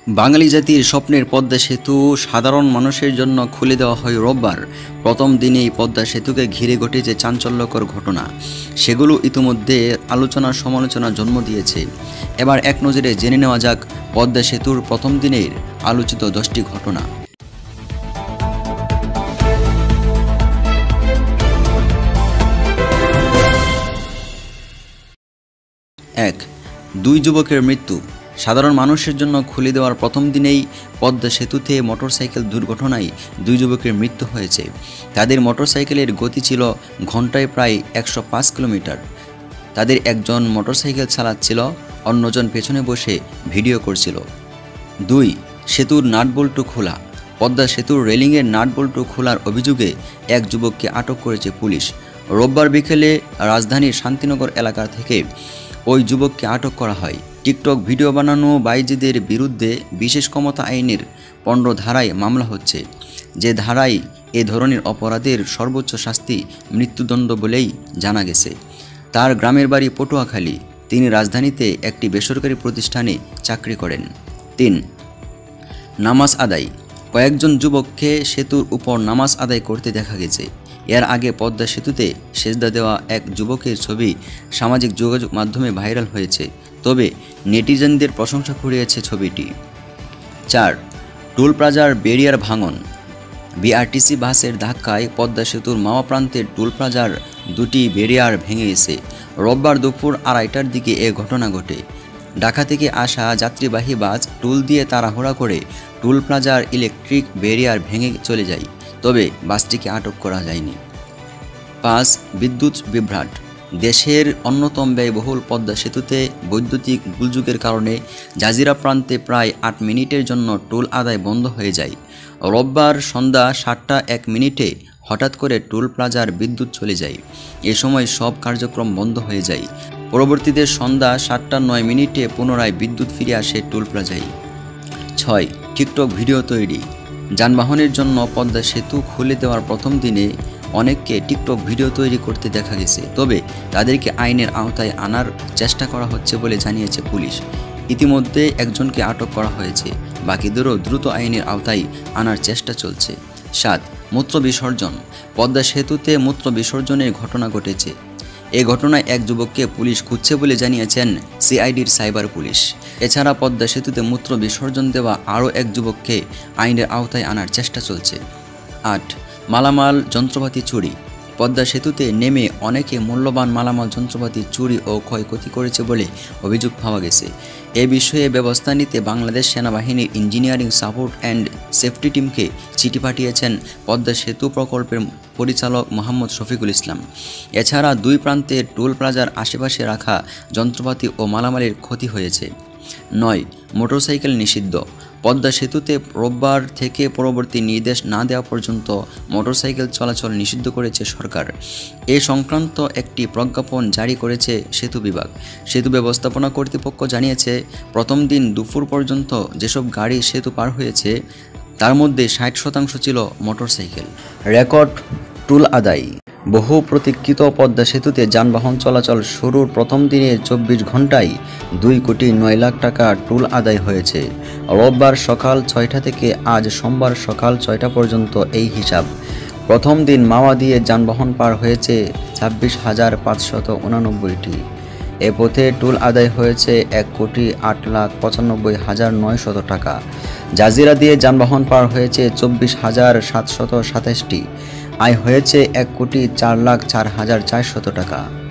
বাঙালি জাতির স্বপ্নের পদ্মা সেতু সাধারণ মানুষের জন্য খুলে দেওয়া হয় রোববার। প্রথম দিনেই পদ্মা সেতুকে ঘিরে ঘটেছে চাঞ্চল্যকর ঘটনা। সেগুলো ইতিমধ্যে আলোচনা সমালোচনা জন্ম দিয়েছে। এবার এক নজরে জেনে নেওয়া যাক পদ্মা সেতুর প্রথম দিনের আলোচিত 10টি ঘটনা। 1. 2 যুবকের মৃত্যু। সাধারণ মানুষের জন্য খুলে দেওয়ার প্রথম দিনেই পদ্মা সেতুতে মোটরসাইকেল দুর্ঘটনায় 2 যুবকের মৃত্যু হয়েছে। তাদের মোটরসাইকেলের গতি ছিল ঘন্টায় প্রায় 105 কিলোমিটার। তাদের একজন মোটরসাইকেল চালাচ্ছিল, অন্যজন পেছনে বসে ভিডিও করছিল। 2. সেতুর নাটবল্টু খোলা। পদ্মা সেতুর রেলিংয়ের নাটবল্টু খোলার অভিযোগে এক যুবককে আটক করেছে পুলিশ। রোববার বিকেলে রাজধানীর শান্তিনগর এলাকা থেকে ওই যুবককে আটক করা হয়। টিকটক ভিডিও বানানো বাইজিদের বিরুদ্ধে বিশেষ ক্ষমতা আইনের 15 ধারায় মামলা হচ্ছে, যে ধারায় এ ধরনের অপরাধের সর্বোচ্চ শাস্তি মৃত্যুদণ্ড বলেই জানা গেছে। তার গ্রামের বাড়ি পটুয়াখালী। তিনি রাজধানীতে একটি বেসরকারি প্রতিষ্ঠানে চাকরি করেন। 3. নামাজ আদায়। কয়েকজন যুবককে সেতুর উপর নামাজ আদায় করতে দেখা গেছে। এর আগে পদ্মা সেতুতে সেজদা দেওয়া এক যুবকের ছবি সামাজিক যোগাযোগ মাধ্যমে ভাইরাল হয়েছে, তবে নেটিজেনদের প্রশংসা কুড়িয়েছে ছবিটি। 4. টোল প্লাজার ব্যারিয়ার ভাঙন। বিআরটিসি বাসের ধাক্কায় পদ্মা সেতুর মাওয়া প্রান্তের টোল প্লাজার 2টি ব্যারিয়ার ভেঙে গেছে। রোববার দুপুর 2:30টার দিকে এ ঘটনা ঘটে। ঢাকা থেকে আসা যাত্রীবাহী বাস টোল দিয়ে তাড়াহুড়া করে টোল প্লাজার ইলেকট্রিক ব্যারিয়ার ভেঙে চলে যায়, তবে বাসটিকে আটক করা যায়নি। 5. বিদ্যুৎ বিভ্রাট। দেশের অন্যতম ব্যয়বহুল পদ্মা সেতুতে বৈদ্যুতিক দুর্যোগের কারণে জাজিরা প্রান্তে প্রায় 8 মিনিটের জন্য টোল আদায় বন্ধ হয়ে যায়। রোববার সন্ধ্যা 7টা 1 মিনিটে হঠাৎ করে টোল প্লাজার বিদ্যুৎ চলে যায়। এ সময় সব কার্যক্রম বন্ধ হয়ে যায়। পরবর্তীতে সন্ধ্যা 7টা 9 মিনিটে পুনরায় বিদ্যুৎ ফিরে আসে টোল প্লাজায়। 6. টিকটক ভিডিও তৈরি। যানবাহনের জন্য পদ্মা সেতু খুলে দেওয়ার প্রথম দিনে অনেককে টিকটক ভিডিও তৈরি করতে দেখা গেছে, তবে তাদেরকে আইনের আওতায় আনার চেষ্টা করা হচ্ছে বলে জানিয়েছে পুলিশ। ইতিমধ্যে একজনকে আটক করা হয়েছে, বাকিদেরও দ্রুত আইনের আওতায় আনার চেষ্টা চলছে। 7. মূত্র বিসর্জন। পদ্মা সেতুতে মূত্র বিসর্জনের ঘটনা ঘটেছে। এ ঘটনায় এক যুবককে পুলিশ খুঁজছে বলে জানিয়েছেন সিআইডির সাইবার পুলিশ। এছাড়া পদ্মা সেতুতে মূত্র বিসর্জন দেওয়া আরও এক যুবককে আইনের আওতায় আনার চেষ্টা চলছে। 8. মালামাল যন্ত্রপাতি চুরি। পদ্মা সেতুতে নেমে অনেকে মূল্যবান মালামাল যন্ত্রপাতি চুরি ও ক্ষয়ক্ষতি করেছে বলে অভিযোগ পাওয়া গেছে। এ বিষয়ে ব্যবস্থা নিতে বাংলাদেশ সেনাবাহিনীর ইঞ্জিনিয়ারিং সাপোর্ট অ্যান্ড সেফটি টিমকে চিঠি পাঠিয়েছেন পদ্মা সেতু প্রকল্পের পরিচালক মোহাম্মদ শফিকুল ইসলাম। এছাড়া 2 প্রান্তের টোল প্লাজার আশেপাশে রাখা যন্ত্রপাতি ও মালামালের ক্ষতি হয়েছে। 9. মোটরসাইকেল নিষিদ্ধ। পদ্মা সেতুতে রোববার থেকে পরবর্তী নির্দেশ না দেওয়া পর্যন্ত মোটরসাইকেল চলাচল নিষিদ্ধ করেছে সরকার। এ সংক্রান্ত একটি প্রজ্ঞাপন জারি করেছে সেতু বিভাগ। সেতু ব্যবস্থাপনা কর্তৃপক্ষ জানিয়েছে, প্রথম দিন দুপুর পর্যন্ত যেসব গাড়ি সেতু পার হয়েছে তার মধ্যে 60% ছিল মোটরসাইকেল। রেকর্ড টোল আদায়। বহু প্রতীক্ষিত পদ্মা সেতুতে যানবাহন চলাচল শুরুর প্রথম দিনে 24 ঘন্টায় 2,09,00,000 টাকা টোল আদায় হয়েছে। রোববার সকাল 6টা থেকে আজ সোমবার সকাল 6টা পর্যন্ত এই হিসাব। প্রথম দিন মাওয়া দিয়ে যানবাহন পার হয়েছে 26,589টি। এ পথে টোল আদায় হয়েছে 1,08,95,900 টাকা। জাজিরা দিয়ে যানবাহন পার হয়েছে 24,727টি। আয় হয়েছে 1,04,04,400 টাকা।